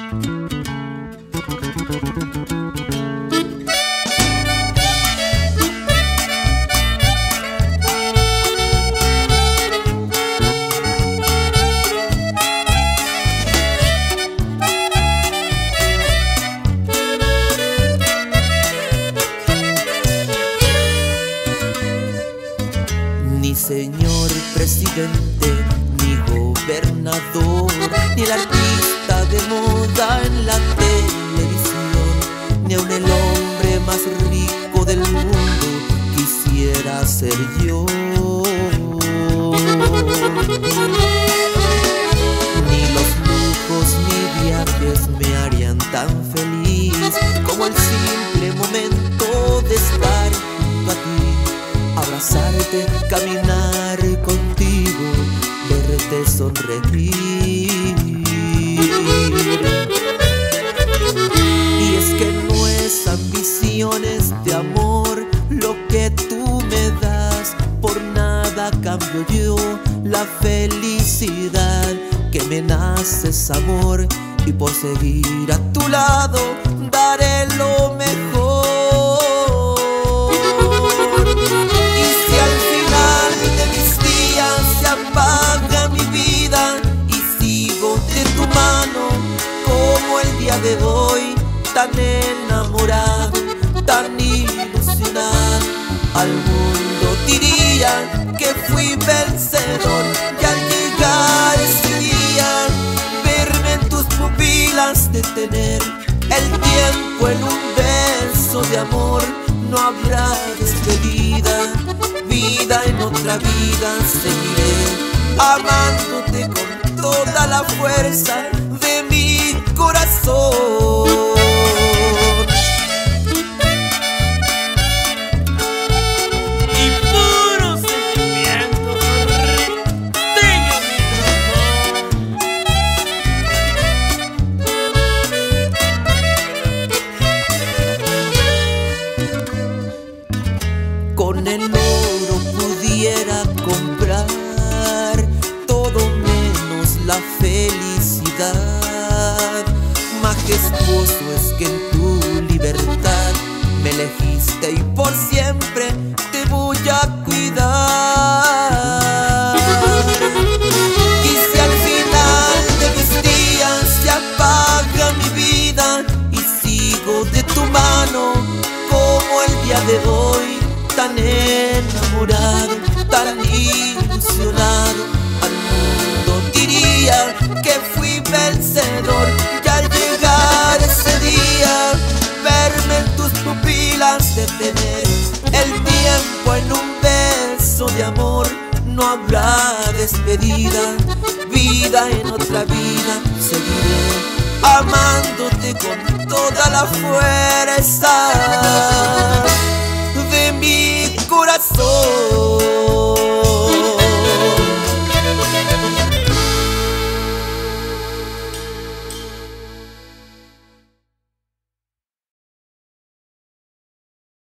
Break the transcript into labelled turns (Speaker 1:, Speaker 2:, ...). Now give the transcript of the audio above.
Speaker 1: Ni señor presidente, ni gobernador, ni el artista de moda en la televisión, ni aun el hombre más rico del mundo quisiera ser yo. Ni los lujos ni viajes me harían tan feliz como el simple momento de estar junto a ti, abrazarte, caminar contigo, verte sonreír. Y es que no es ambiciones de amor lo que tú me das, por nada cambio yo la felicidad que me nace es amor, y por seguir a tu lado daré lo mejor. De hoy, tan enamorado, tan ilusionado, al mundo diría que fui vencedor. Y al llegar ese día, verme en tus pupilas, detener el tiempo en un beso de amor, no habrá despedida, vida en otra vida seguiré amándote con toda la fuerza de mi corazón.
Speaker 2: Y puro sentimiento, tenga mi razón.
Speaker 1: Con el oro pudiera comprar todo menos la felicidad. Majestuoso es que en tu libertad me elegiste y por siempre te voy a cuidar. Y si al final de mis días se apaga mi vida y sigo de tu mano como el día de hoy, tan enamorado, tan ilusionado, al mundo diría que fui vencedor. Y al llegar ese día, verme en tus pupilas, detener el tiempo en un beso de amor, no habrá despedida, vida en otra vida seguiré amándote con toda la fuerza.